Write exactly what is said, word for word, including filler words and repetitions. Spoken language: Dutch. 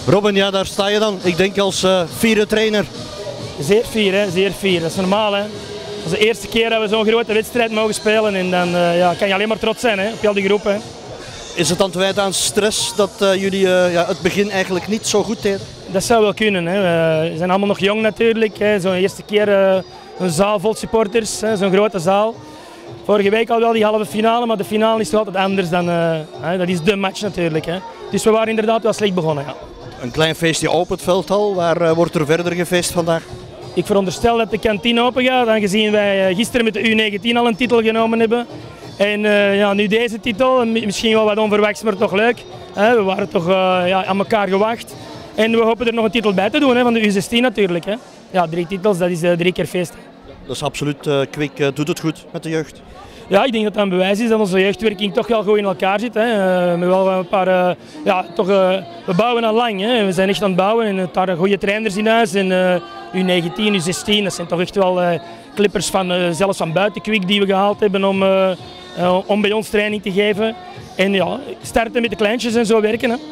Robin, ja, daar sta je dan. Ik denk als uh, vierde trainer. Zeer fier, hè? Zeer fier. Dat is normaal. Hè? Dat is de eerste keer dat we zo'n grote wedstrijd mogen spelen en dan uh, ja, kan je alleen maar trots zijn, hè? Op heel die groep. Hè? Is het dan te wijten aan stress dat uh, jullie uh, ja, het begin eigenlijk niet zo goed deden? Dat zou wel kunnen. Hè? We zijn allemaal nog jong natuurlijk. Zo'n eerste keer uh, een zaal vol supporters, zo'n grote zaal. Vorige week al wel die halve finale, maar de finale is toch altijd anders dan, uh, hè? Dat is de match natuurlijk. Hè? Dus we waren inderdaad wel slecht begonnen. Ja. Een klein feestje op het veldhal, waar uh, wordt er verder gefeest vandaag? Ik veronderstel dat de kantine open gaat, aangezien wij gisteren met de U negentien al een titel genomen hebben. En uh, ja, nu deze titel, misschien wel wat onverwachts, maar toch leuk. Hè? We waren toch uh, ja, aan elkaar gewacht. En we hopen er nog een titel bij te doen, hè, van de U zestien natuurlijk. Hè? Ja, drie titels, dat is uh, drie keer feest. Dat is absoluut, uh, Kwik uh, doet het goed met de jeugd. Ja, ik denk dat dat een bewijs is dat onze jeugdwerking toch wel goed in elkaar zit. Hè. Uh, met wel een paar, uh, ja, toch, uh, we bouwen al lang, hè. We zijn echt aan het bouwen en daar goede trainers in huis. En, uh, U negentien, U zestien, dat zijn toch echt wel uh, clippers van, uh, zelfs van buiten Kwik die we gehaald hebben om, uh, uh, om bij ons training te geven. En ja, starten met de kleintjes en zo werken. Hè.